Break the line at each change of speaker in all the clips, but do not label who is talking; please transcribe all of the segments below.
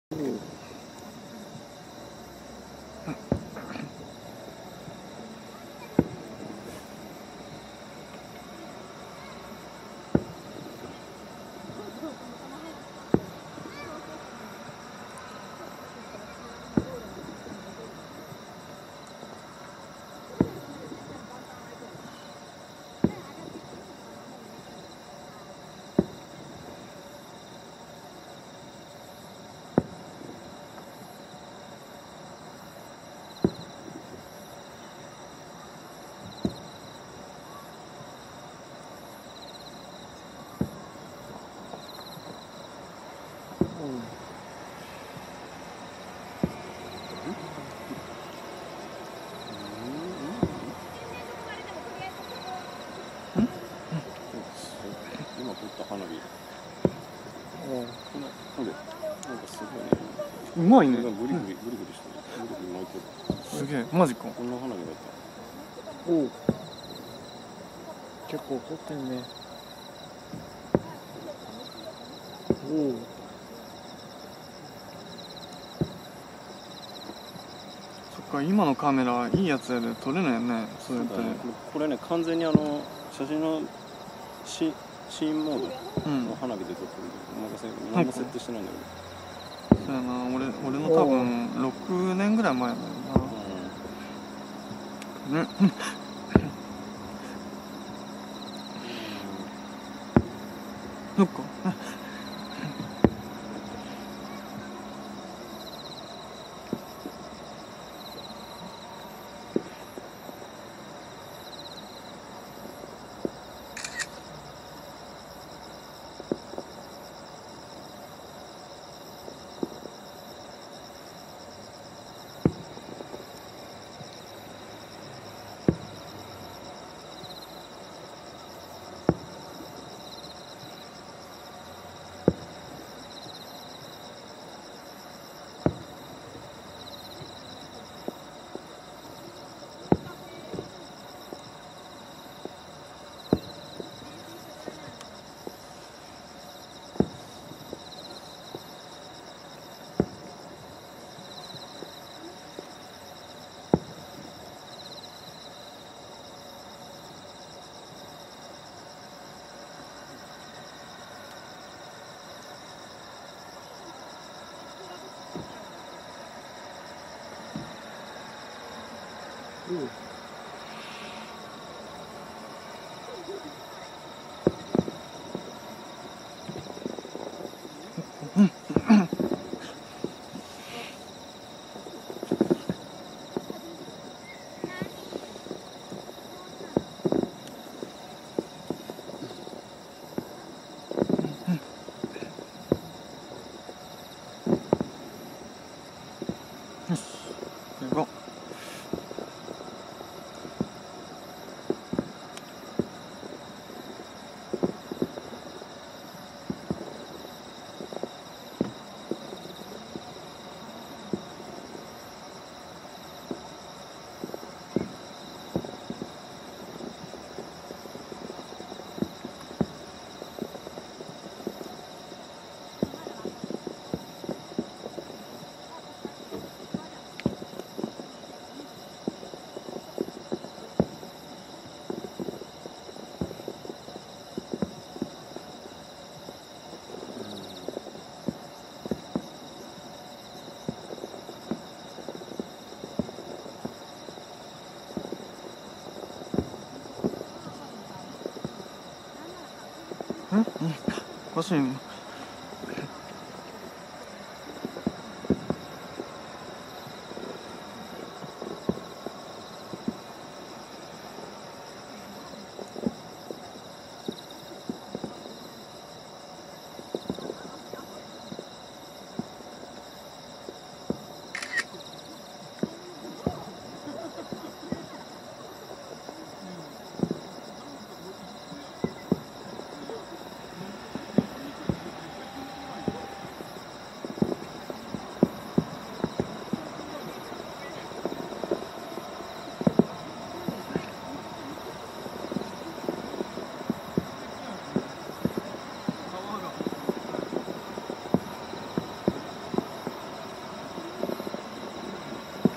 今撮った花火。
うまいね。
グリグリしてる。グリグリ巻いてる。
すげえ、マジか。
こんな花火だった。
おお。結構撮ってんね。おお。
そっか、今のカメラいいやつやで撮れないよね。そうやって。
これね、完全に写真のシーンモードの花火で撮ってるんで、何も設定してないんだけど。
そうやな、俺の多分6年ぐらい前だよな。ね。そっか。おかしいね。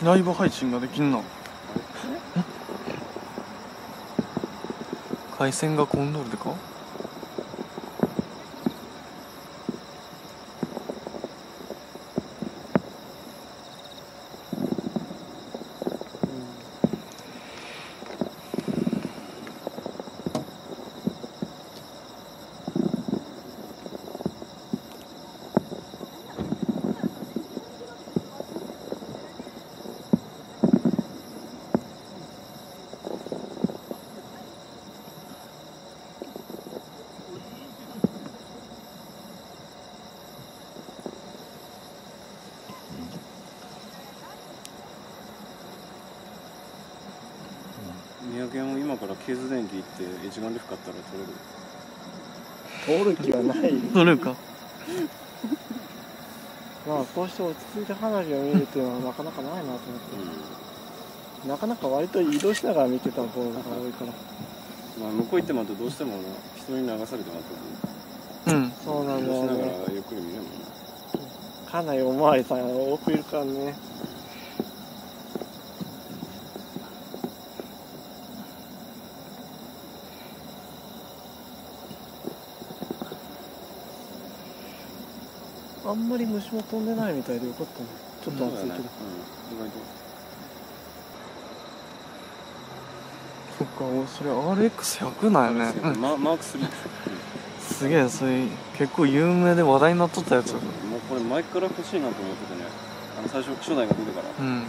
ライブ配信ができんな。回線が混んどるでか。
宮城も今からケーズ電機行って一眼レフ買ったら撮れる。
通る気はない。
撮るか。
まあこうして落ち着いて花火を見るっていうのはなかなかないなと思って、なかなか割と移動しながら見てた方が多いから。
まあ向こう行ってまたどうしても人に流されてまた
うん。
そうなんだよ
移動しなが
ね。
らゆっくり見れるもんね。
かなりおまわりさんが多くいるからね。あんまり虫も飛んでないみたいでよかったね。ちょっと暑いけど、
意外と
そっか、それ RX100 なんやね。
マーク3でしょ。
すげえ、それ結構有名で話題になっとったやつ。
もうこれ前から欲しいなと思っててね、最初初代が出てから、ずっ
うん。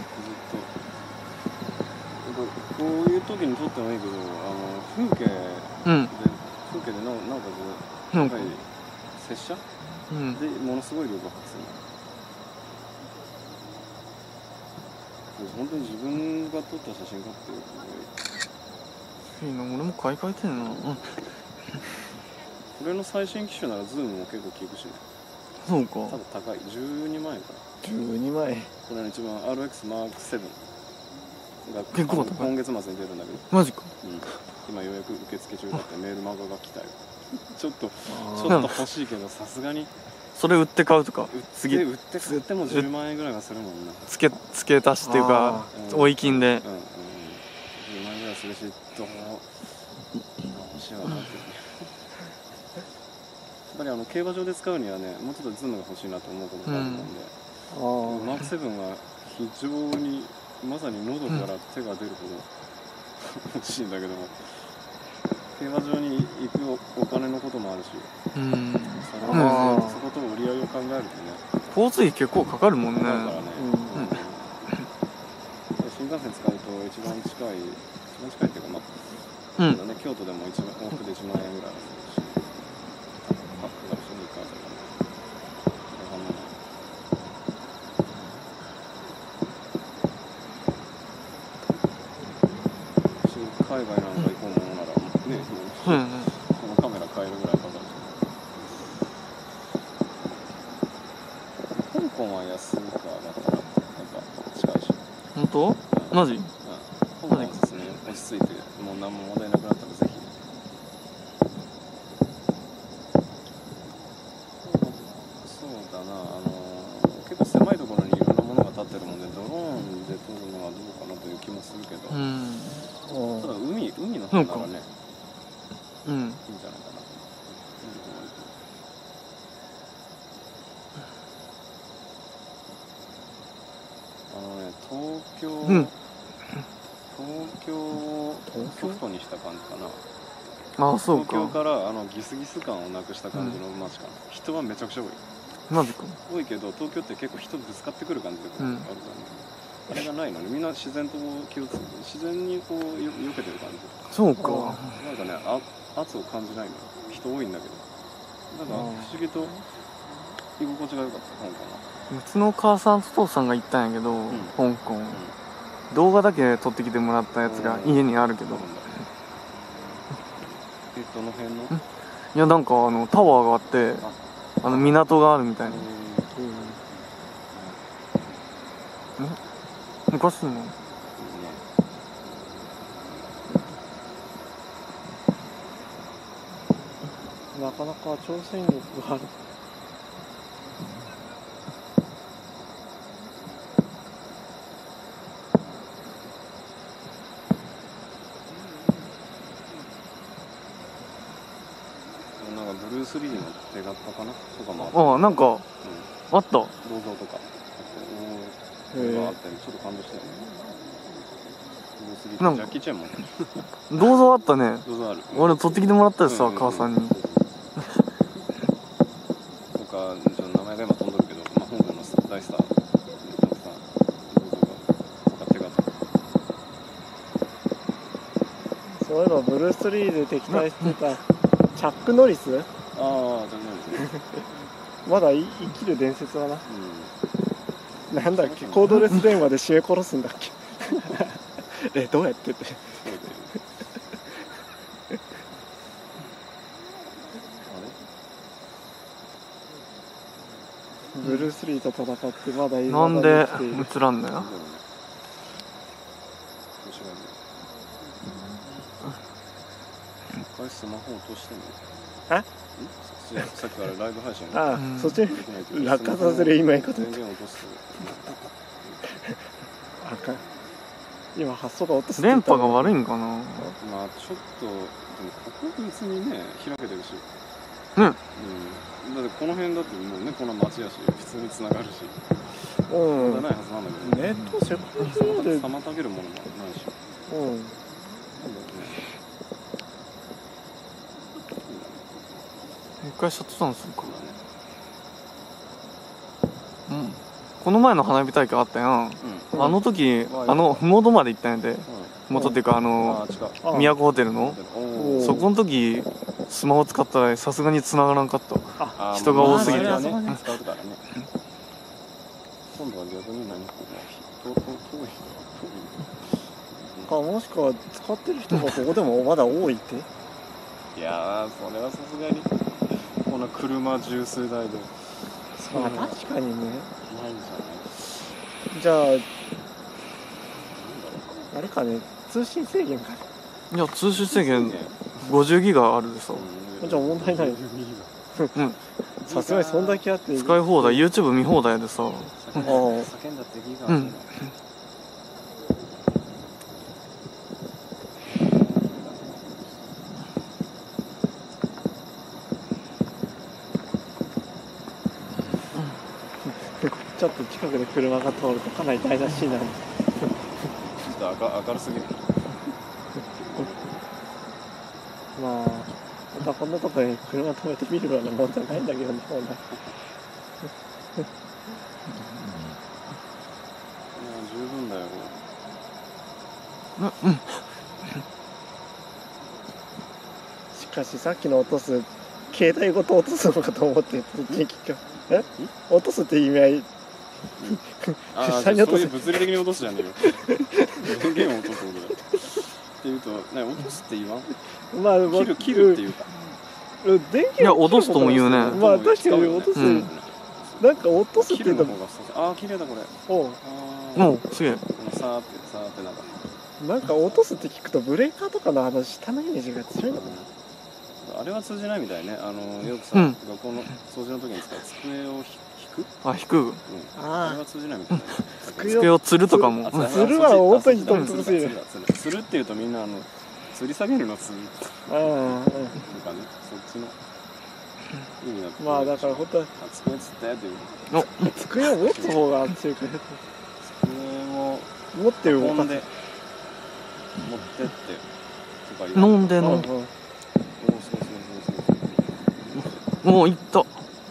とこういう時に撮ってもいいけど、風景で
うん。
なおかつ
なんか
やっぱり拙者
うん。
でものすごい量が発する。本当に自分が撮った写真かっていう
いいな、俺も買い替えてんな。うん。
これの最新機種ならズームも結構効くしね。
そうか。
ただ高い、12万円かな。
12万円。
これの一番 RX-M7 が
結構高い
今月末に出るんだけど、
マジか。
今ようやく受付中だってメールマガが来たよ。ちょっと
あ
欲しいけど、さすがに
それ売って買うとか。
売
次
って買っても10万円ぐらいはするもんな。
付け足しっていうか、追い金で。
10万円ぐらいするし、どう欲しいわなって。やっぱり競馬場で使うにはね、もうちょっとズームが欲しいなと思うことがあるので、マーク7が非常にまさに喉から手が出るほど欲しいんだけども、競馬場に行くお金のこともあるし、
うん。
そこと売り上げを考えるとね、
交通費結構かかるもんね。
だからね、
うん
新幹線使うと一番近いっていうか、まあ、
うん。
そうだね、京都でも往復で1万円ぐらいするし、かかるしね、1回あたりはね。だからね、海外なんか行こうものならね、
そうやね。
このカメラ買えるぐらいかかるし、香港は安いかだったらやっぱ近いし、
本当？マジ？
香港はおすすめよ。落ち着いてもう何も問題なくなったらぜひ。そうだな、結構狭いところにいろんなものが立ってるもんで、ドローンで撮るのはどうかなという気もするけど、
うん。
ただ海の方ならね、
うん。
いいんじゃないかな。東京をソフトにした感じかな。
ああ、そう
東京
か。
からギスギス感をなくした感じの街かな。人はめちゃくちゃ多い。
マジか。
多いけど、東京って結構人ぶつかってくる感じであるからね。あれがないのにみんな自然と自然にこう避けてる感じ。
そうか。
なんかね、圧を感じないの。人多いんだけど、なんか不思議と居心地が良かった、香港は。
うちの母さんと父さんが行ったんやけど、
ん
香港。動画だけ撮ってきてもらったやつが家にあるけど。
どの辺の？
いや、なんかタワーがあって、港があるみたいな。昔の。
なかなか挑戦力がある。
ス・リーの手形かなとかも
ああ、なんかあった。
銅像とかこれがあってちょっと感動したよね。ブルース・リーとジャッキー・チェンも
銅像あったね。
銅像ある。
俺取ってきてもらったよさ、母さんに。
とかちょっと名前が今飛んどるけど、まあ、香港の大スターのたくさん銅像がとか手形。
そういえばブルース・リーで敵対してたチャック・ノリス、
ああ、じゃないですね。
まだ生きる伝説はな、なんだっけ、コードレス電話で締め殺すんだっけどうやってって。ブルース・リーと戦ってまだ
なんで映らんのや。
スマホ落としてんの？さっきからライブ配信
ああ、そっち落下させる今言い方
電源落とす。
あかん。今発想が落とす。
電波が悪いんかな。
まあちょっとでもここ別にね開けてるし。だってこの辺だってもうねこの街やし普通に繋がるし。問題ないはずなんだけど。
ネットせっかくそうで
妨げるものもないし。
一回シャットダウンするか。この前の花火大会あったやん。あの時麓まで行ったんやで。元っていうか都ホテルのそこの時スマホ使ったらさすがに繋がらんかった。人が多すぎて。
今度は逆に何
かもしくは使ってる人がここでもまだ多いって。
いやーそれはさすがにこの車十数台で。
まあ確かにね。
ないん
じゃああれかね、通信制限かね。
いや通信制限50ギガあるでさ。
じゃあ問題ないよ。さすがにそんだけあって
使い放題 YouTube 見放題でさ。
叫んだってギガ
ちょっと近くで車が通るとかなり台無しになる。
ちょっと明るすぎる。
まあまたこんなとこに車止めてみるようなもんじゃないんだけどね、本来。
十分だよ。
しかしさっきの落とす携帯ごと落とすのかと思ってそっちに聞く。落とすって意味合い。
そういう物理的に落とすじゃねえよ。電源を落とすことだ。っていうと、落とすって言わん？
まあ
切るっていうか。
電源
いや落とすとも言うね。
まあ確かに落とす。なんか落とすって言うと。
綺麗だこれ。
おうすげえ。
さーって
なんか落とすって聞くとブレーカーとかの話下のイメージが強いのかな。
あれは通じないみたいね。よくさ、学校の掃除の時に使う机を引く。
引く。
あれは通じないみたいな。
机を吊るとかも。
吊るはオープンにとってほしい。
吊るっていうとみんな吊り下げるの吊る。とかね、そっちの意味だと。
まあだから本当は
机つってっていう。
机を持つ方が強いから。
机を
持って動かす。
持ってってとか
飲んで飲んで。もう行った。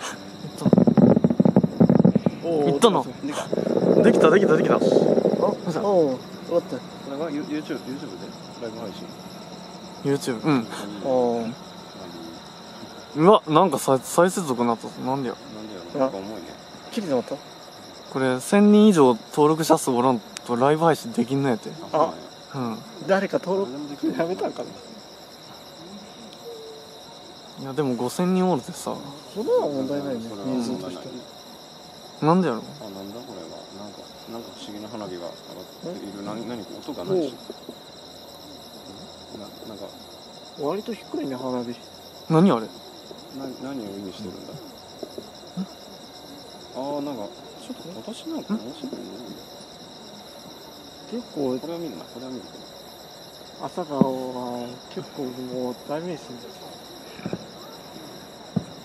行ったな。できた。
お、終わった。これ
は YouTube でライブ配信。
YouTube。うわ、なんか再接続になった。なんでや。
なんか重いね。
切れてまった。
これ1000人以上登録者数おらんとライブ配信できんのやて。
誰か登録やめたんかな。
いやでも5000人おるでさ。
それは問題ないね。人数として。
なんでやろ。
なんだこれは。なんか不思議な花火が上がっている。何か音がないし。なんか
割と低いね花火。
何あれ。
何を意味してるんだ。なんかちょっと今年なんか面白いね。
結構
これは見るな。
朝顔は結構もう代名詞。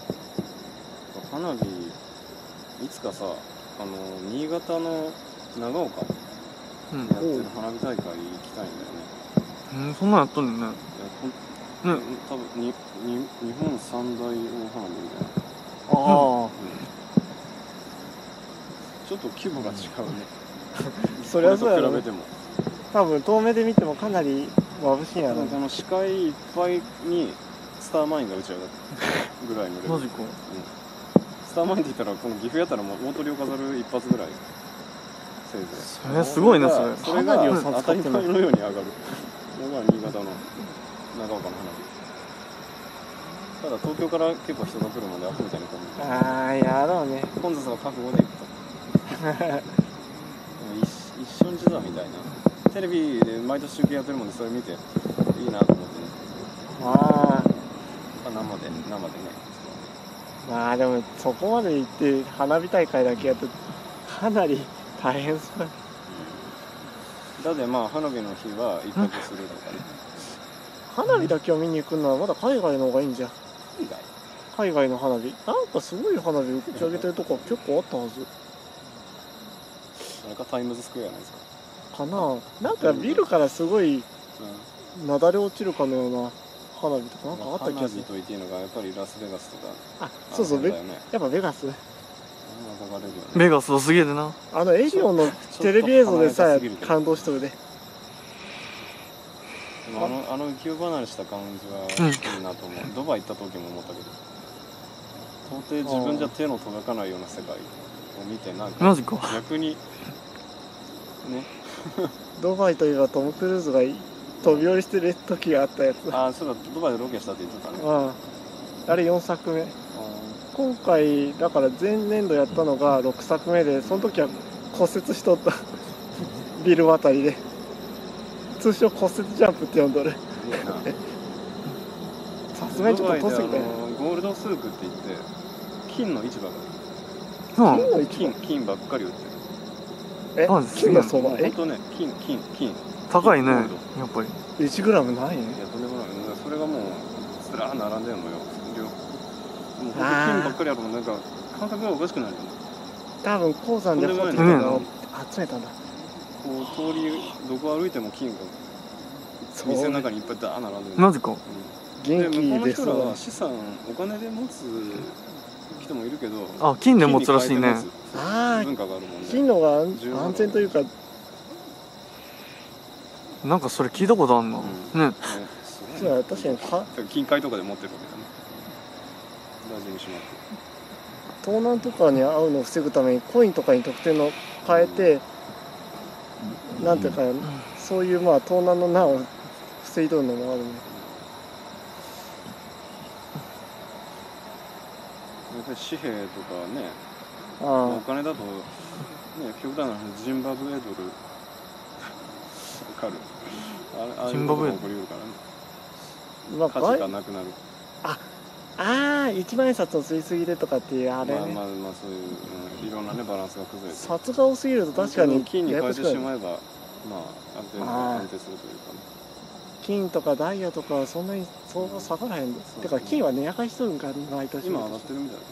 花火いつかさ新潟の長岡でやってる花火大会行きたいんだよ
ね。そんなんやっとんねんね。
多分日本三大大花火みたいな。ちょっと規模が違うね。
それはそうやろね。
比べても
多分遠目で見てもかなり眩しいんやろね。
この視界いっぱいにスターマインが打ち上がるぐらいのレベル。
マジか。
スターマインって言ったらこの岐阜やったら大鳥を飾る一発ぐらいせいぜい。
それすごいね。それ
が当たり前のように上がるのが新潟の長岡の花火。ただ東京から結構人が来るのでアホみたいに混む。
やろうね。
混雑が覚悟で行くと一瞬時差みたいな。テレビで毎年中継やってるもんでそれ見ていいなと思ってね。生でね。
まあでもそこまで行って花火大会だけやってかなり大変そう。
だってまあ花火の日は一泊するとかね。
花火だけを見に行くのはまだ海外の方がいいんじゃ。海外の花火なんかすごい花火打ち上げてるとこ結構あったはず。
あれかタイムズスクエアなんですか
なんかビルからすごい雪崩落ちるかのような花火とかなんかあった気がする。
花火と言っていいのがやっぱりラスベガスとか。
そう、やっぱベガス。
ベガスはすげえでな。
エリオのテレビ映像でさえ感動しとるで。
浮世離れした感じはいいなと思う。ドバイ行った時も思ったけど到底自分じゃ手の届かないような世界を見てなんか逆にね
ドバイといえばトム・クルーズが飛び降りしてる時があったやつ。
そうだ、ドバイでロケしたって言ってたね。
あれ4作目。今回だから前年度やったのが6作目で、その時は骨折しとったビル渡りで、通称骨折ジャンプって呼んどる。さすがにちょっと遠すぎたよ。
ゴールドスークって言って金の市場がある。金ばっかり売ってる。
金の相場。
ほんとね、金
高いね、やっぱり。
1グラムないね。
いや、とんでもない。それがもうずらー並んでるのよ。もう金ばっかりあるのなんか感覚がおかしくなるよね。
多分鉱山で掘ってきたのを集めたんだ。
こう通りどこ歩いても金が店の中にいっぱいダー並んでる。
なぜか。
元気
で向こうの人らは資産お金で持つ人もいるけど、
金で持つらしいね。
文化があるもんね。
金のが安全というか。
なんかそれ聞いたことあんな。ね。
そう確かに
金塊とかで持ってるわけだね。大事にしまって。
盗難とかに遭うのを防ぐためにコインとかに特典の変えて、なんていうかそういう盗難の難を防いどるのもあるね。
やっぱり紙幣とかね、お金だとね、極端な話ジンバブエドルかる。ああいうことが起こりうるからね。価値がなくなる。
一万円札を吸いすぎてとかっていうあれね。
そういう、いろんなねバランスが崩れて。
札が多すぎると確かに
金に変えてしまえば安定するというかね。
金とかダイヤとかはそんなに相場下がらへんです。てか金は値上がりしとるんか毎年。
今上がってるみたいですね。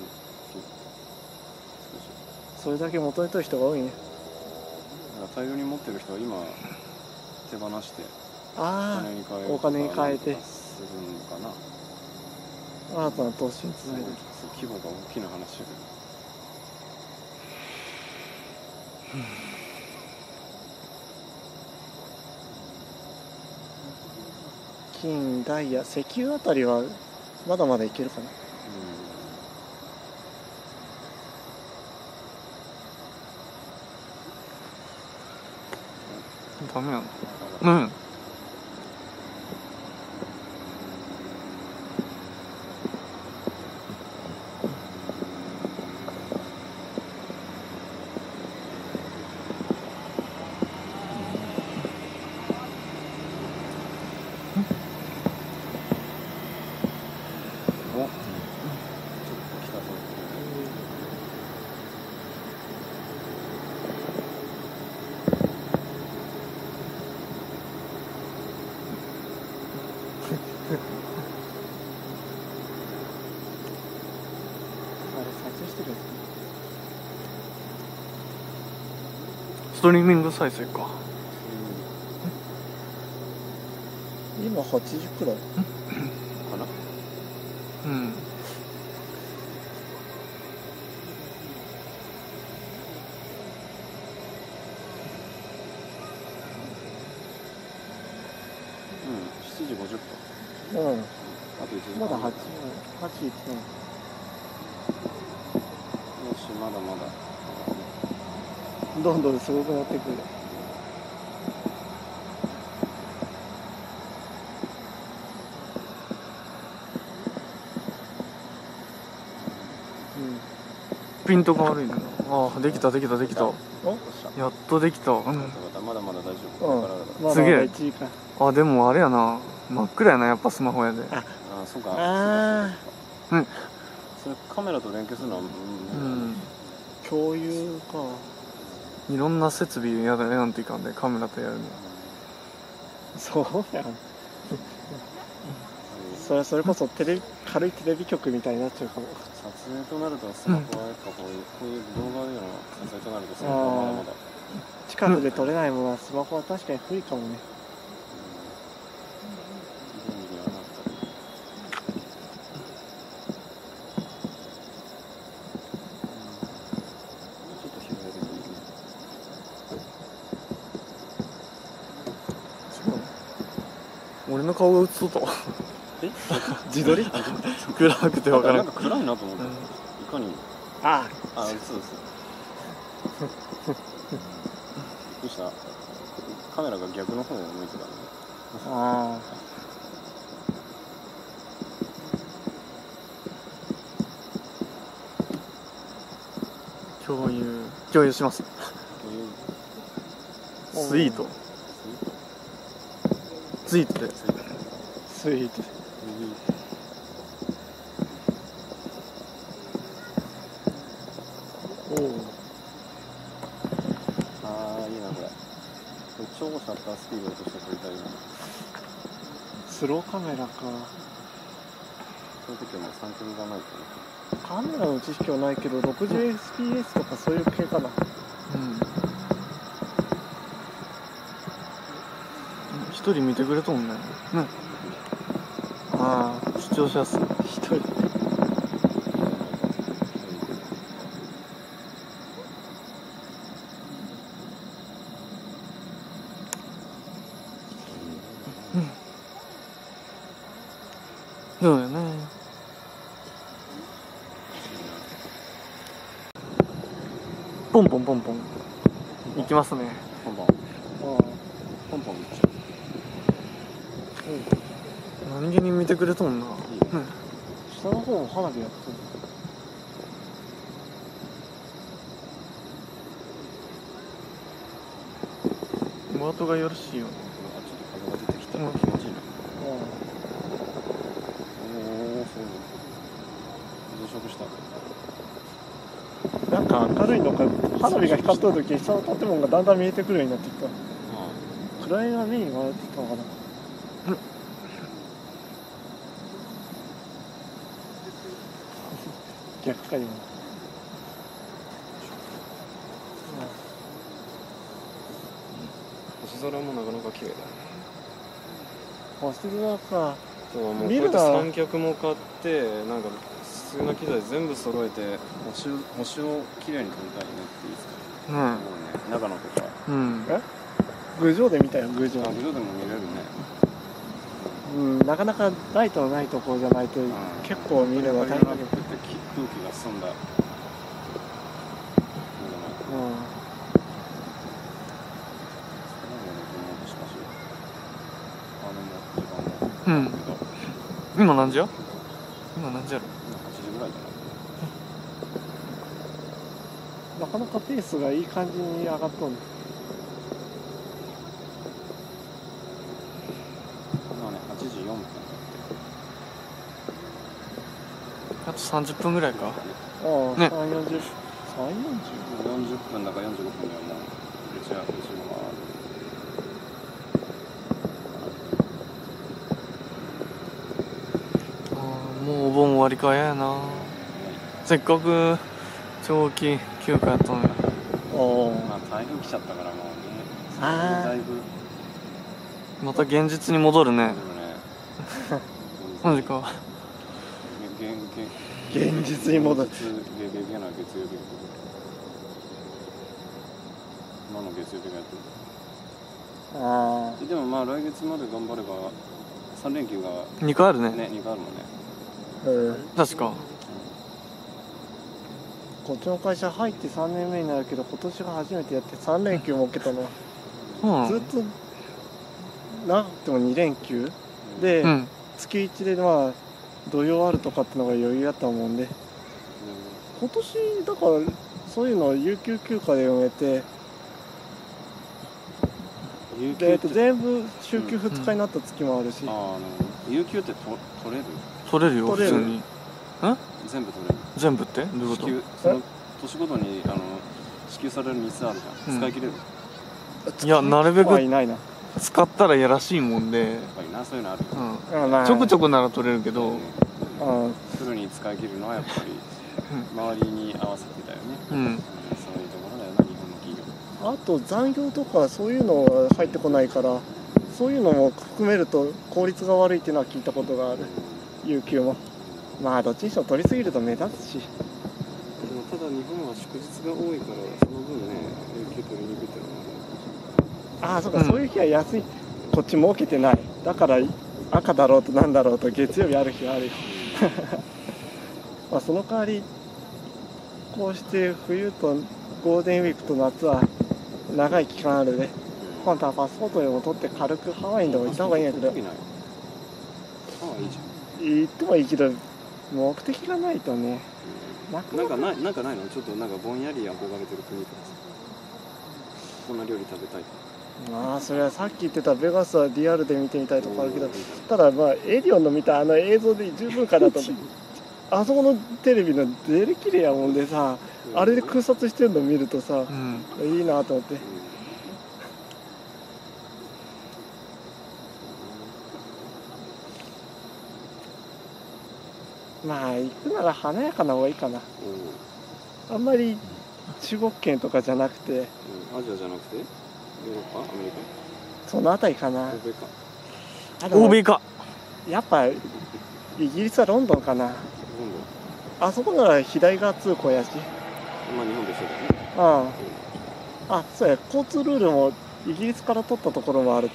それだけ求めてる人が多いね。
だから大量に持ってる人は今手放して
お金に変えて
するのかな。
新たな投資につないでる。
規模が大きな話だけど。
金、ダイヤ、石油あたりはまだまだいけるかな。
ダメやな。 ストリーミング再生か。
今80くらいかな。
うん。
7時50
分。うん。
あと1時間。
まだ8分。よ
し、まだまだ。
どんどんすごくなってくる。
ピントが悪いな。ああ、できた。やっとできた。うん。
まだまだ大丈夫。
すげえ。あ、でもあれやな。真っ暗やな、やっぱスマホやで。
あ、そうか。
うん。
それカメラと連携するのは、
共有か。
いろんな設備やらんといかんで、カメラとやるの。
そうやん。それこそ軽いテレビ局みたいになっちゃうかも。
撮影となるとスマホはやっぱこういう動画での撮影となるとスマホはまだまだ
近くで撮れないものはスマホは確かに不利かもね。
便利にはなったり。ちょっと広げてもいいね。
俺の顔が映っとったわ。
自撮り
暗くて分からん。
なんか暗いなと思って、いかにも。そうです。びっくりした。カメラが逆の方を向いてたね。
共有します。スイートで。
スイート。
いいなこれ。超シャッタースピードとして撮りたいな。
スローカメラか。
その時はもう三脚がないとね。
カメラの知識はないけど 60fps とかそういう系かな。
一人見てくれとんね。視聴者数
一人。
そうやね。ポンポンいきますね。
ポンポンいっちゃう。
何気に見てくれとんな。
下の方も花火やって
る。お後がよろしいよね。
ちょっと風が出てきたら気持ちいいな。増殖した。
なんか明るいのか、花火が光っとる時下の建物がだんだん見えてくるようになってきた。暗いが目に回ってきたのかな。逆か今。
星空もなかなか綺麗だね。
星空か。
もうこうやって三脚も買ってなんか必要な機材全部揃えて星を綺麗に撮りたいねっていいですか。もうね、長野とか。
郡上で見たよ、郡上。
郡上でも見れるね。
なかなかライトのないところじゃないと結構見れば大変だけど。
空気が澄んだ。
今何時やろ。
8時ぐらいじゃない。
なかなかペースがいい感じに上がっとんね。
今ね、8時4分。
あと30分ぐらいか。
ね、3、40。40
分だか45分にはもううちは
もうお盆終わりかやな。せっかく長期休暇やったのに。
まあ台風来ちゃったからもうね。
あ
だいぶ
また現実に戻るね。マジか。
現実に戻る。
月曜日。今の月曜日がやってる。
ああ。
でもまあ来月まで頑張れば3連休が
2回あるね。
2回あるもんね。
確か。
こっちの会社入って3年目になるけど、今年が初めてやって3連休設けたの。ずっと長くても2連休で、月1でまあ土曜あるとかってのが余裕あったもんで、今年だからそういうのを有給休暇で埋めて、で全部週休2日になった月もあるし。
有給って取れる？
取れるよ、普通に。
全部取れる。
全部ってどういうこと？
その年ごとに支給される日数あるじゃん。使い切れる？
いや、なるべく使ったらやらしいもんで。やっ
ぱりな、そういうのある。
ちょくちょくなら取れるけど、
フルに使い切るのはやっぱり周りに合わせてだよね。そういうところだよな、日本の企業。
あと残業とかそういうのは入ってこないから、そういうのも含めると効率が悪いっていうのは聞いたことがある。有給もまあどっちにしても取りすぎると目立つし。
でもただ日本は祝日が多いからその分ね、有給取りにくいってのは
ああ、そうか、そういう日は安い。こっち儲けてない。だから赤だろうとなんだろうと月曜日ある日はあるよ。まあその代わりこうして冬とゴールデンウィークと夏は長い期間あるで、本当はパスポートでも取って軽くハワイにでも行った方がいいんやけど。
ハワイいいじゃん。
行ってもいいけど目的がないとね。
なんかないの？ちょっとなんかぼんやり憧れてる国とかさ、こんな料理食べたい。
まあそれはさっき言ってたベガスはリアルで見てみたいとこあるけど、ただまあエリオンの見た映像で十分かなと思って。あそこのテレビのデレ綺麗やもんでさ、あれで空撮してるの見るとさ、いいなと思って。まあ行くなら華やかな方がいいかな。あんまり中国圏とかじゃなくて、
アジアじゃなくてヨーロッパ、アメリカ、
その辺りかな。
欧米か。
欧米か。
やっぱイギリスはロンドンかな。あそこなら左側通行やし。
まあ日本で一緒だよね。
あ、そうや、交通ルールもイギリスから取ったところもあるって。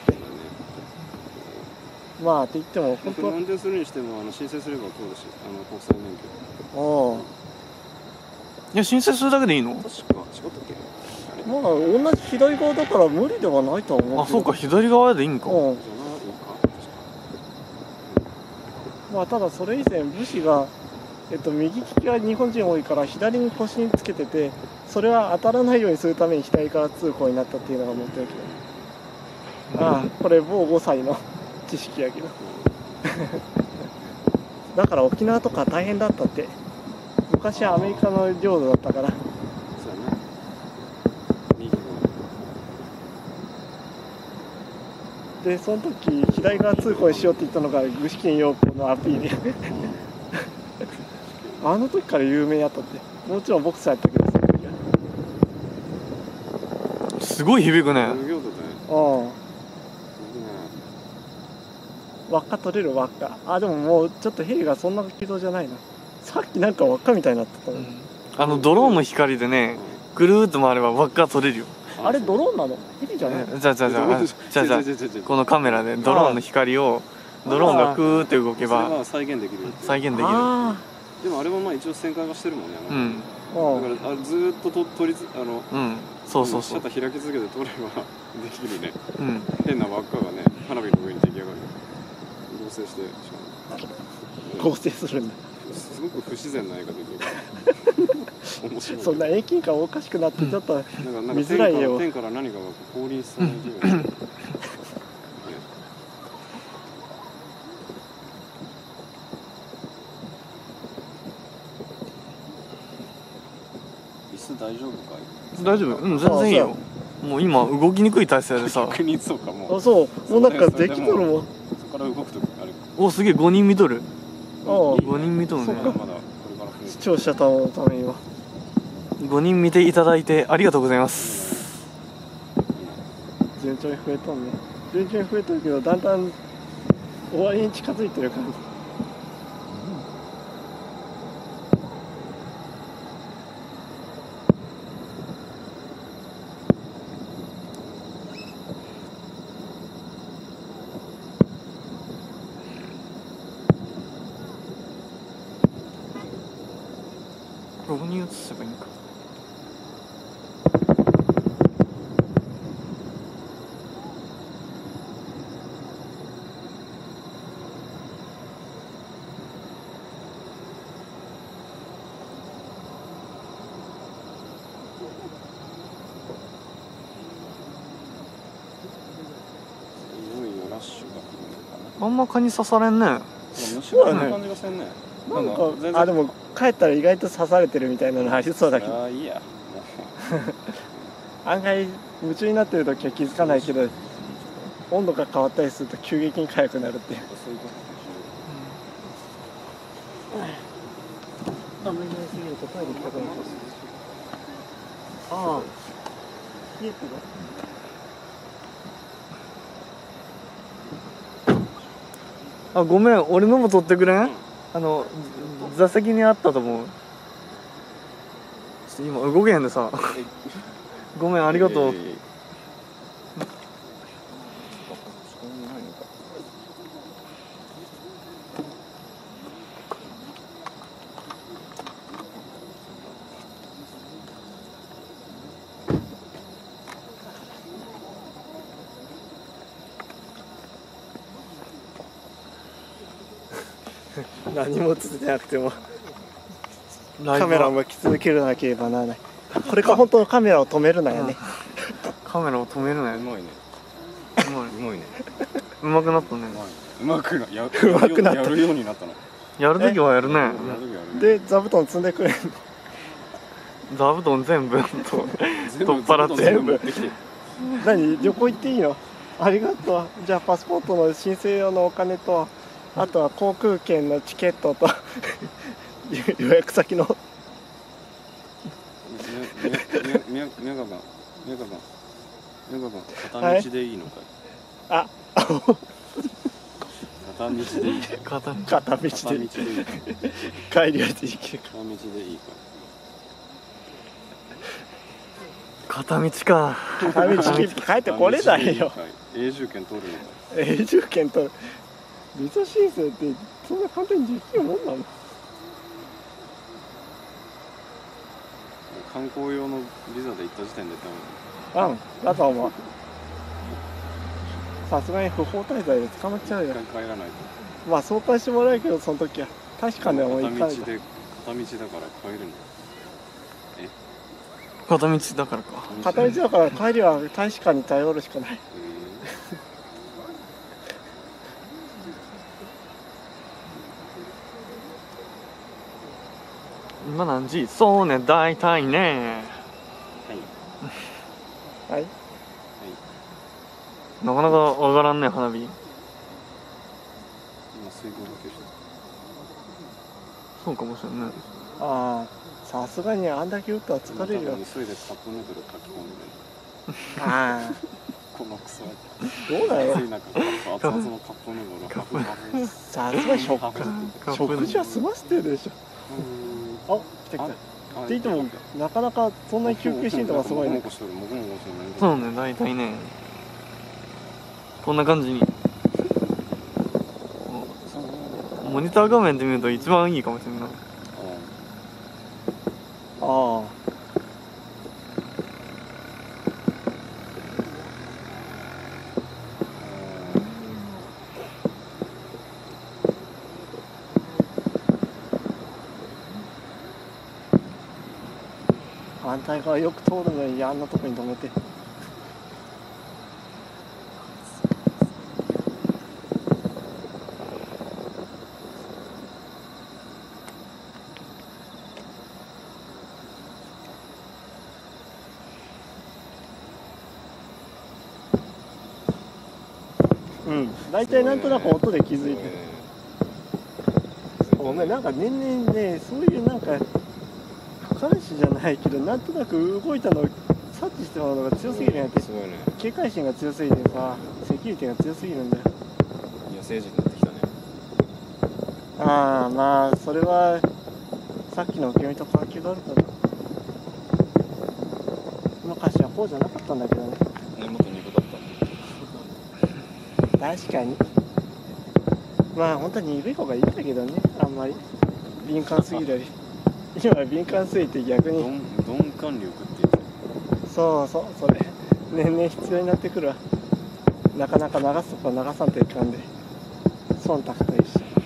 まあって言っても
本当は運転するにしても申請すれば通るし、国際免許。
いや、申請するだけでいいの？
確か違ったっけ？
まあ同じ左側だから無理ではないとは思うけど。
あ、そうか、左側でいいんか。
まあただそれ以前武士が右利きが日本人多いから左に腰につけてて、それは当たらないようにするために左側通行になったっていうのが持ってるけど、これ某5歳の知識やけど。だから沖縄とか大変だったって。昔はアメリカの領土だったから。でその時左側通行にしようって言ったのが具志堅用高のアピール。あの時から有名やったって。もちろんボクサーやったけど、
すごい響くね。
輪っか取れる輪っか。でももうちょっとヘリがそんな軌道じゃないな。さっきなんか輪っかみたいになってたの。
ドローンの光でね、ぐるーっと回れば輪っか取れるよ。
あれドローンなの？ヘリじゃない？
じゃあこのカメラでドローンの光をドローンがクーって動けば
再現できる。でもあれもまあ一応旋回はしてるもんね。だからずーっと取り
そう
シャッター開き続けて撮ればできるね。変な輪っかがね、花火の上に出来上がる。合成してし
まう。合成するんだ。
すごく不自然な絵ができる。面白い。
そんな遠近感おかしくなってちょっと見づらいよ。
天から何かが降臨しそうな勢い。大丈夫かい？
大丈夫？全然いいよ。もう今動きにくい体勢でさ。
逆にそうかもう。
もうなんかできとるもん。
そこから動くとあれ。
お、すげえ5人見とる。5人見とるね。
視聴者のためには。
5人見ていただいてありがとうございます。
順調に増えとんね。順調に増えとるけど、だんだん終わりに近づいてる感じ。
ログに移せばいいんか。あんま蚊に刺されんね。
そうやね。感じがせんね。
なんかでも帰ったら意外と刺されてるみたいなのありそうだけど。
いいや。
案外夢中になってる時は気づかないけど、温度が変わったりすると急激に痒くなるっていう。あんまりすぎるとトイレ行きたくなっちゃう。ああ。冷えてる。
あ、ごめん、俺のも取ってくれん？座席にあったと思う。ちょっと今動けへんでさ。ごめん、ありがとう。
何も映ってなくてもカメラを向き続けなければならない。これが本当のカメラを止めるなよね。
カメラを止めるなよ。
うまいね。うまいね。
うまくなったね。
うまくなやるようになったの。
やるときはやるね。
で座布団積んでくれるの。
座布団全部取っ払って
全部何旅行行っていいの？ありがとう。じゃあパスポートの申請用のお金と、あとは航空券のチケットと予約先の
宮川片道でいいのかい？
あ
片道でいい。
片
道でいい。帰りはできるか。
片道でいいか。
片道か。
片道帰ってこれないよ。
永住権取るのか。
永住権取る。ビザ申請ってそんな簡単にできるもんなの？
観光用のビザで行った時点でダメ。
だと思う。さすがに不法滞在で捕まっちゃうよ。
帰らないと。
まあ送還してもらうけど、その時は確かにもう行かないと。
片道だから帰るんだよ。
片道だからか。
片道だから帰りは大使館に頼るしかない。
今何時？そうね、大体ね。
はい。
なかなか上がらんね、花火。
今水分補給して。
そうかもしれんね。
ああ、さすがにあんだけ打ったら疲れるよ。
急いでカップヌードル炊き込んで。
ああ。
このクソ。
どうだよ。
熱々のカップヌードル。
さすがに食事は済ませてるでしょ。あ、来た来た。って言ってもなかなかそんなに休憩シーンとかすごいね。
そうね、大体ね。こんな感じに。モニター画面で見ると一番いいかもしれない。
ああ。反対側よく通るのにあんなとこに止めて。大体なんとなく音で気づいてる。ごめん、なんか年々ね、そういうなんか不監視じゃないけど、なんとなく動いたのを察知してもらうのが強すぎるんやって。
すごいね。
警戒心が強すぎてさ、セキュリティが強すぎるんだよ。
野生児になってきたね。
ああ、まあそれはさっきの受け身と関係があるから。昔はこうじゃなかったんだけどね。
根元肉だった。
確かに。まあ本当に鈍い方がいいんだけどね。あんまり敏感すぎるより。今は敏感すぎて逆に
鈍感力って言って。
そうそう、それ年々必要になってくるわ。なかなか流すとこは流さんといかんで、忖度と一緒。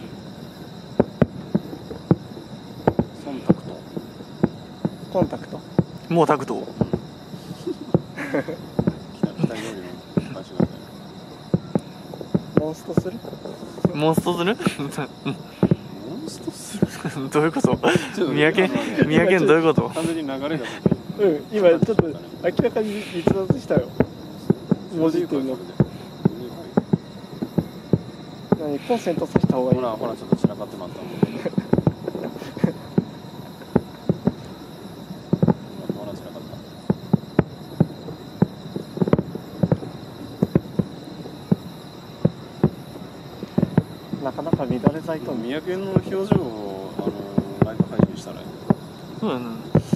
忖度と
コンタクト。
もうタクト。
北料理の場所だね。
モンストする？
モンストする？
モンストする？
どういうこと？三宅どういうこと？
完全に流れが。
うん、今ちょっと明らかに逸脱したよ。文字っていうの。何、コンセントさせた方がいい。
ほらちょっと散らかってまったもん。ほら散らかった。
なかなか乱れ剤と
三宅の表情をライブ配信したら。
そうだね。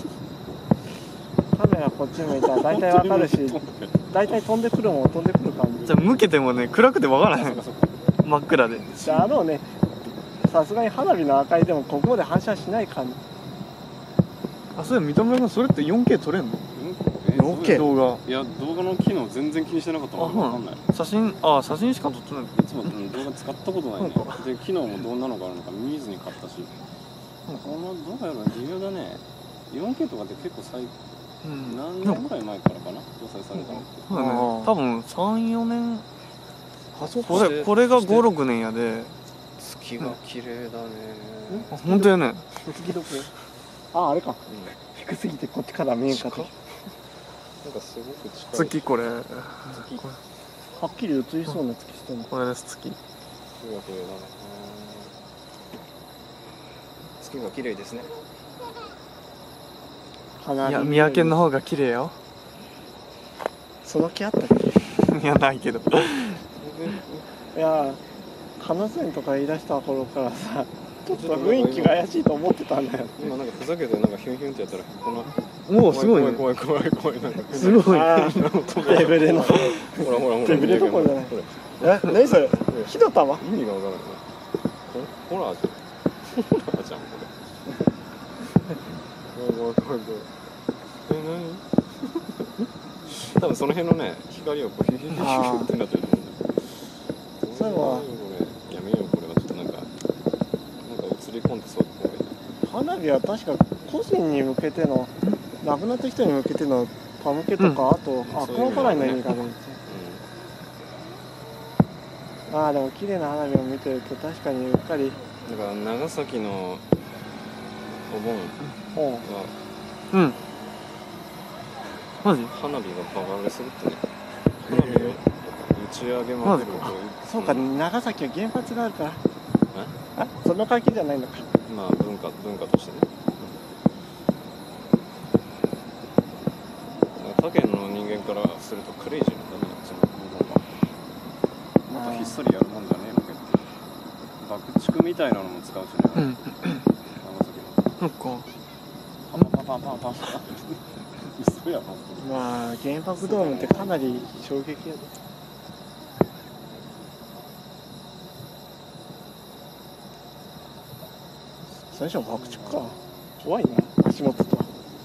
カメラこっち向いたら大体わかるし、大体飛んでくるもん飛んでくる感じ。
じゃあ向けてもね、暗くてわからへん。真っ暗で。
だろうね。さすがに花火の明かりでもここまで反射しない感じ。
あ、そうや、三田村君それって 4K 撮れんの？
4K？
動画。
いや、動画の機能全然気にしてなかったもん。わかんない。
写真しか撮ってない。
いつも動画使ったことないね。で、機能もどんなのがあるのか見ずに買ったし。このどうやろう、微妙だね。4K とかって結構何年ぐらい前からかな、搭載されたのって。
そうだね。多分3、4年。これが5、6年やで。
月が綺麗だね。
本当やね。
月どこ？あれか。低すぎてこっちから見えんかった。
なんかすごく近い。
月これ。は
っきり映りそうな月してるの。
これです、月。
月が綺麗だね。月が綺麗ですね。
いや、三宅の方が綺麗よ。
その気あったっけ？
いや、ないけど。
いや、花線とか言い出した頃からさ、ちょっと雰囲気が怪しいと思ってたんだよ。
今なんかふざけてなんかヒュンヒュンってやったらこの
おお、すごいね。
怖いなんか
すごい。
デブレの
ほら
デブレどころじゃない。何それ？火の玉？
意味がわからない。ホラーじゃん。ホラーじゃんこれ。怖い。何？多分その辺のね光をこうヒュヒュヒュってなってると思うんだよ。
そういえば
やめようこれはちょっとなんか映り込んでそうだった方がいい。
花火は確か個人に向けての、亡くなった人に向けてのパムケとか、あと雲払いの意味があるんですよ。でも綺麗な花火を見てると確かにうっかり。
だから長崎のお盆は
マジ？
花火がバカ売れするってね。花火を打ち上げまくると。
そうか、長崎は原発があるから。その関係じゃないのか。
まあ文化としてね。他県の人間からするとクレイジーなんだね、そのお盆は。もっとひっそりやるもんじゃねえのけって。爆竹みたいなのも使うしね。長崎の。
そっか。
パン。嘘やな。
まあ原爆ドームってかなり衝撃やで。最初は爆竹か。怖いな、足元と。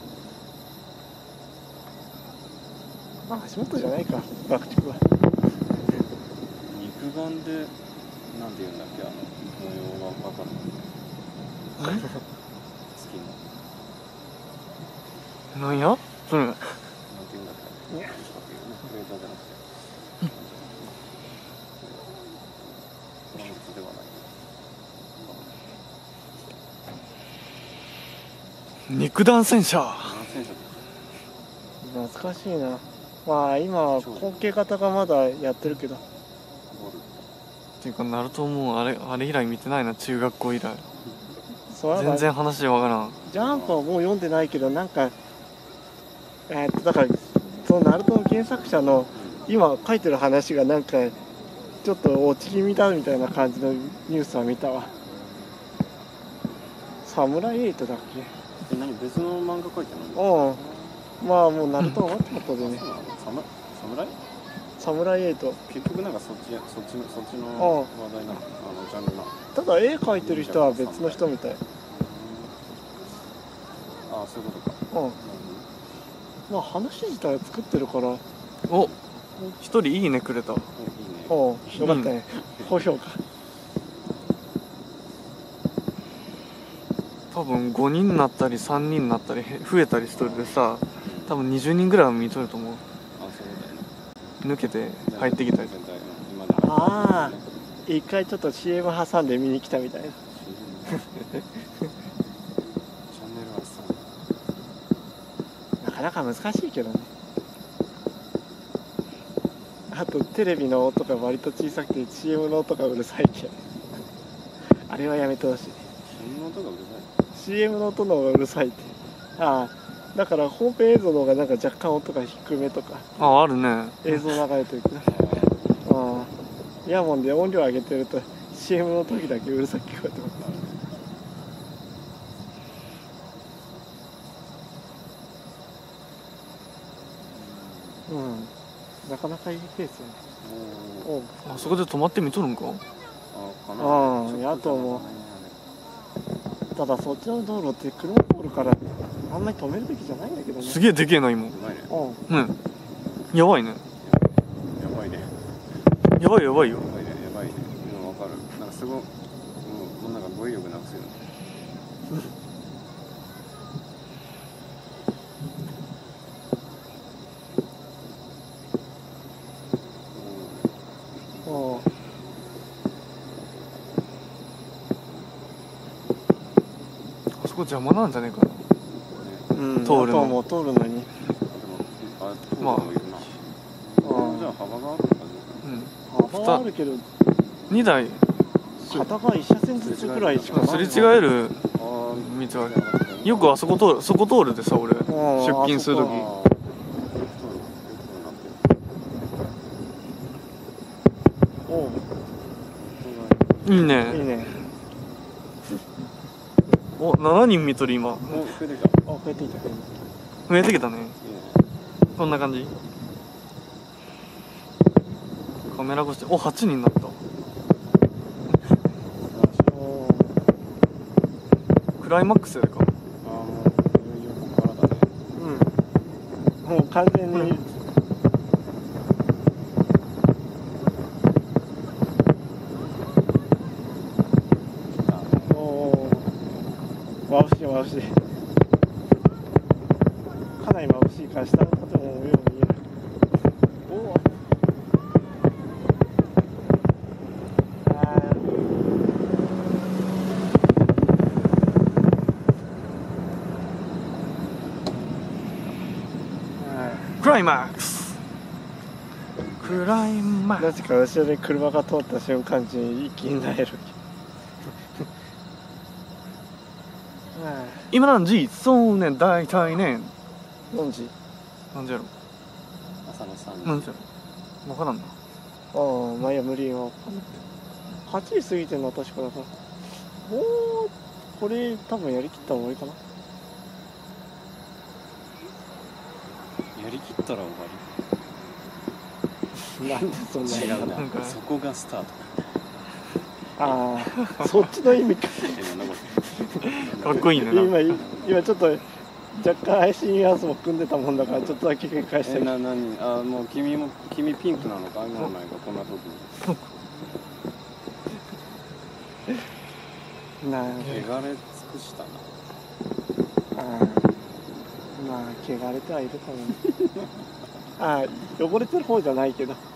足元じゃないか、爆竹は。
肉眼でなんて言うんだっけ、模様が分かるの。月の。
なんや？それ。
なんて言うんだっけ。クレーターじゃなくて。ではない。
肉弾戦車。
懐かしいな。まあ今は後継型がまだやってるけど。
っていうかナルトもあれ以来見てないな、中学校以来。全然話わからん。
ジャンプはもう読んでないけど、なんかだからそのナルトの原作者の今書いてる話がなんかちょっと落ち気味だみたいな感じのニュースは見たわ。サムライエイトだっけ。
何別の漫画書いてるの？
うん。まあもうナルト終わったことでね。サムライエイト。
結局なんかそっちの話題なの？ジャンルなの？
ただ絵描いてる人は別の人みたい。
ああ、そういうことか。
うん。まあ話自体は作ってるから。
お、一人いいねくれた。いいね。
おう、よかったね。高評価。
多分5人になったり3人になったり増えたりしとるでさ、多分20人ぐらいは見とると思う。
あ、そうだよね。
抜けて入ってきたり。
ああ、一回ちょっと CM 挟んで見に来たみたいな。なかなか難しいけどね。あとテレビの音が割と小さくて CM の音がうるさいけどあれはやめてほしい。
CM の音がうるさい。
CM の音の方がうるさいって。ああ、だから本編映像の方がなんか若干音が低めとか。
あるね。
映像流れてるけどああ、イヤホンで音量上げてると CM の時だけうるさく聞こえてます。うん、なかなかいいペースよね。
あそこで止まって見とるんか。
ああ、やと思う。ただそっちの道路って車通るからあんまり止めるべきじゃないんだけどね。
すげえでけえな今。うん。やばいね。
やばいね。
やばいよ。
やばいね。わかる。なんかすごい、もうなんか語彙力なくすよね。
あそこ邪魔なんじゃねえかな。
うん、通るの。通るのに。
まあ、じゃあ幅があるのかね。
幅はあるけど。
2台。
片側1車線ずつくらいしかない。
すれ違える道はよくあそこ通るでさ、俺出勤するとき。いいね。
いいね。
お、7人見とる今。
増えてきた。
増えてきた。
増えてきたね。こんな感じ。カメラ越して、お、8人になった。クライマックスやでか。
ああ、もういよいよここからだね。
うん。もう完全に。眩しい。かなり眩しいから下の建物もよう見える。
クライマックス。クライマックス。
なぜか後ろに車が通った瞬間に一気になえる。
今何時？そうね、大体ね。
何時？
何時やろ？
朝の3時。
何時やろ？わからんな。
ああ、まあいや無理よ。8時過ぎてんの確かだから。もうこれ多分やりきった方がいいかな。
やりきったら終わ
り。なんでそんな
違うな。そこがスタート。
ああ、そっちの意味か。
かっこいいね。
今ちょっと若干配信やつも組んでたもんだからちょっとだけ繰り返してる。
もう君ピンクなのかあんなのないかこんな時に。汚れ尽くしたな。
まあ汚れてはいるかもね。ああ、汚れてる方じゃないけど。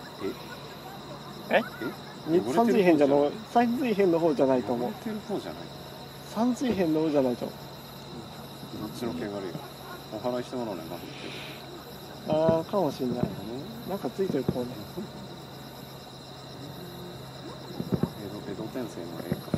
三髄片の方じゃないと思う。
汚れてる方じゃない。
三髄片の方じゃないと思う。
どっちの汚れや。お払いしてもらうねんか。
ああ、かもしんない。なんかついてるかもね。
江戸天聖の絵か。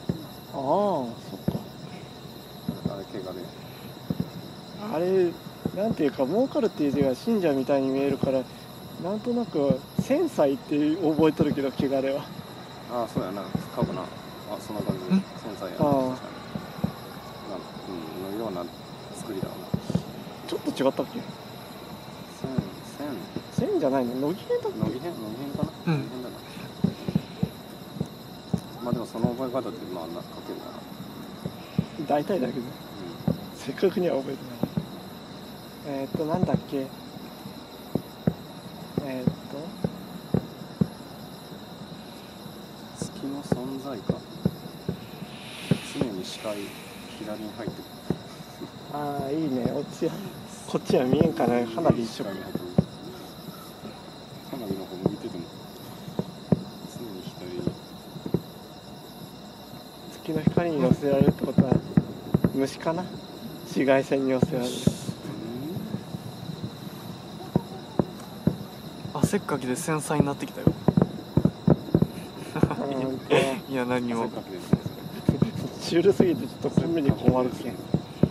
ああ、そっか。
あれ汚れ。
あれなんていうか儲かるっていう字が信者みたいに見えるから、なんとなく千歳って覚えとるけど、汚れは。
ああ、そうやな、書くな。あ、そんな感じ。千歳やな。確かに。のような作りだわな。
ちょっと違ったっけ？千じゃないの？乃木編だっけ？
乃木編かな？乃木編だな。まあでもその覚え方ってまあ書けるか
な。大体だけど。正確には覚えてない。なんだっけ？
月の存在感。常に視界左に入ってくる。
ああ、いいね。こっちは見えんから、花火一緒。
花火の方向いてても常に左に。
月の光に寄せられるってことは虫かな？紫外線に寄せられる。
汗っかきで繊細になってきたよ。いや何も
シュールすぎてちょっとコンビに困るけん。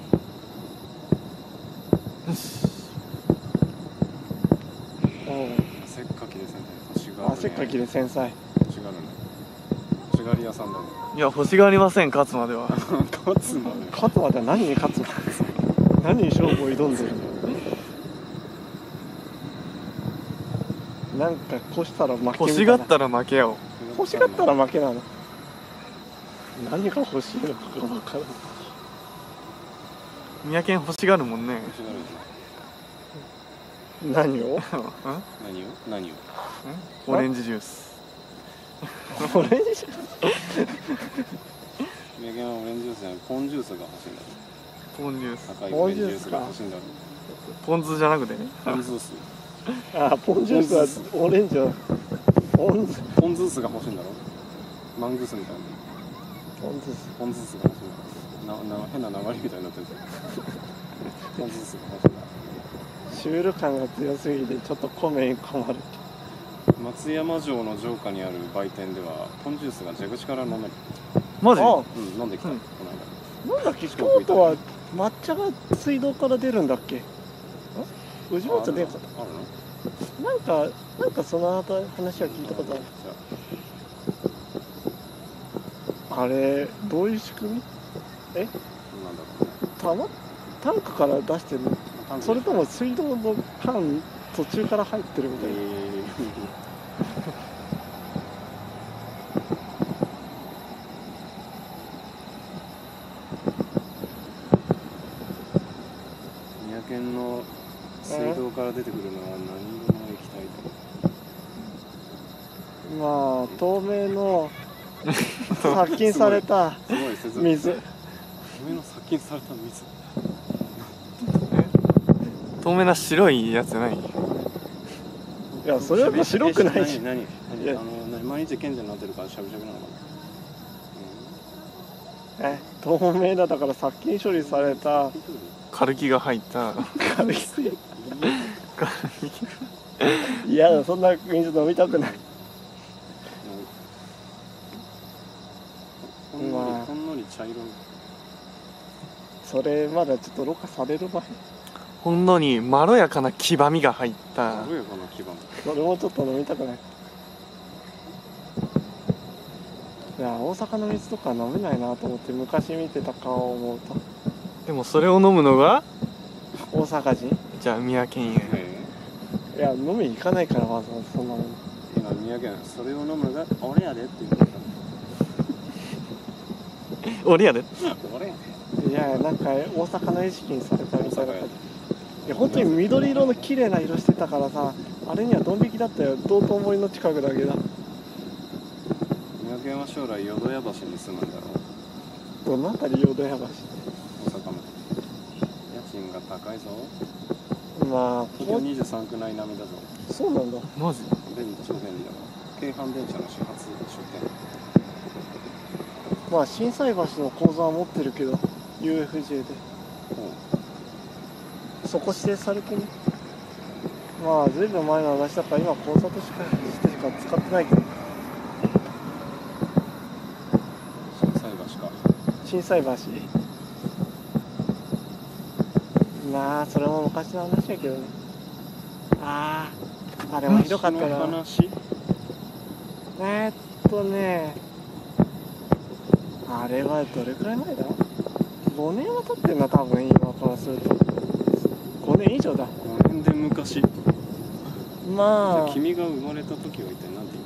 汗っかきで繊細。
汗っかきで繊細。
欲しがるね。欲しがり屋さんだね。
いや欲しがりません。勝つまでは。
勝つまで
は何に勝つの？何に勝負を挑んでるの？なんか越したら負けみたいな。
欲しがったら負けよ。
欲しがったら負けなの？何が欲しいのか分からない。
宮健欲しがるもんね。
欲しがる
何を？
何を？
オレンジジュース。
オレンジジュース？
宮健はオレンジジュースじゃない、ポンジュースが欲しいんだろ。
ポンジュース。
赤いオレンジジュースが欲しいんだろ。
ポン酢じゃなくてね。
ポンジュース。
ああ、ポンジュースはオレンジは
ポンジュースが欲しいんだろ。マングースみたいな。ポンジュースが欲しいんだろ。変な鉛みたいになってる。ポンジュースが欲しいんだろ。
シュール感が強すぎてちょっと米に困る。
松山城の城下にある売店ではポンジュースが蛇口から飲める。
マジ？
飲んできた、この
間。なんだっけ、京都は抹茶が水道から出るんだっけ？宇治抹茶出んかった？
ある
の？なんかその後話は聞いたことある。あれどういう仕組み？なんだろうね。タンクから出してるの？それとも水道の缶途中から入ってるみたいな。
宮健の水道から出てくるのは何色の液体
と？まあ透明の殺菌された水。透
明の殺菌された水。
透明な白いやつじゃない？い
や、それはもう白くないし。
毎日賢者になってるからしゃぶしゃぶなのか
な。透明だから殺菌処理された
カルキが入った
カルキ。いや、そんな水飲みたくない。
ほんのり茶色。
それまだちょっとろ過される前。
ほんのにまろやかな黄ばみが入った。
まろやかな黄ばみ。
それもちょっと飲みたくない。いや、大阪の水とか飲めないなと思って昔見てた顔を思うと。
でもそれを飲むのが
大阪人？
じゃあ宮健へ。
いや、飲みに行かないからわざわざそんなもん。
今宮健それを飲むのが俺やでって言ってた。
俺やで。
俺や
で。いや、なんか大阪の意識にされたみたいな感じ。いや、本当に緑色の綺麗な色してたからさ、あれにはドン引きだったよ。道頓堀の近くだけだ。
宮健は将来淀屋橋に住むんだろう。
どのあたり淀屋橋？大
阪の。家賃が高いぞ。
まあ
東京23区内並みだぞ。
そうなんだ。
マジ？
超便利だから京阪電車の始発出店。
まあ心斎橋の口座は持ってるけど UFJ で、そこ指定されてね。まあずいぶん前の話だから今口座としてしか使ってないけど。心斎橋。 なあ、それも昔の話やけどね。あれもひどかったな。
話
あれはどれくらい前だ？ 5 年は経ってんな、多分今からすると。5年以上だ。
5年で昔。
まあ。
君が生まれた時は一体何て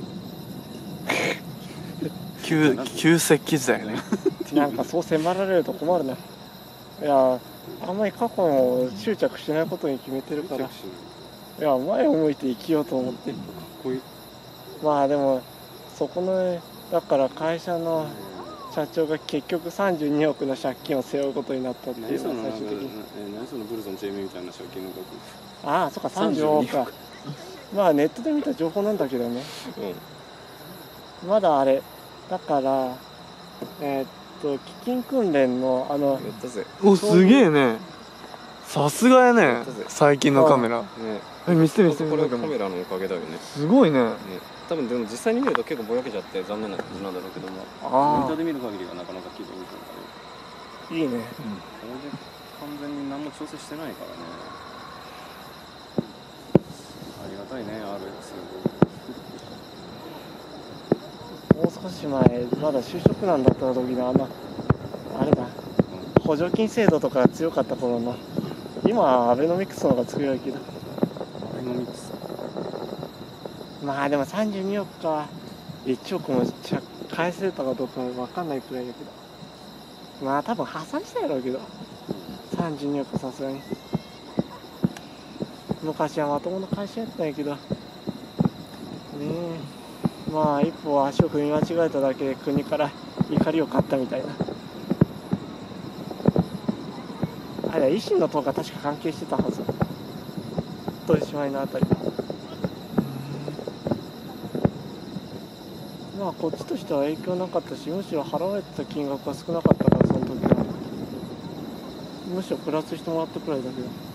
言うの？旧石器時代ね。
なんかそう迫られると困るな。いや、あんまり過去を執着しないことに決めてるから。いや、前を向いて生きようと思って。かっ
こいい。
まあでも、そこの、だから会社の社長が結局32億の借金を背負うことになったっていうのが最終的に。
何そのブルゾン JM みたいな借金の額。
ああ、そっか、35億か。まあネットで見た情報なんだけどね。まだあれ、だから、基金訓練の
お、すげえね。さすがやね、最近のカメラ。見せて見せて。
これカメラのおかげだよね。
すごいね。
多分でも実際に見ると結構ぼやけちゃって残念な感じなんだろうけども、モニターで見る限りはなかなか綺麗に見てる。
いいね。
これで完全に何も調整してないからね。ありがたいね、RX。
もう少し前、まだ就職難だった時のあれだ、補助金制度とかが強かった頃の、今はアベノミクスの方が強いけど。
アベノミクス。
まあでも32億か、1億も返せたかどうか分かんないくらいだけど。まあ多分破産したやろうけど、32億さすがに。昔はまともな会社やったんやけど、ねえ。まあ一歩足を踏み間違えただけで国から怒りを買ったみたいな。あれは維新の党が確か関係してたはず。取り締まりのあたり。まあこっちとしては影響なかったし、むしろ払われてた金額が少なかったから、その時はむしろプラスしてもらったくらいだけど。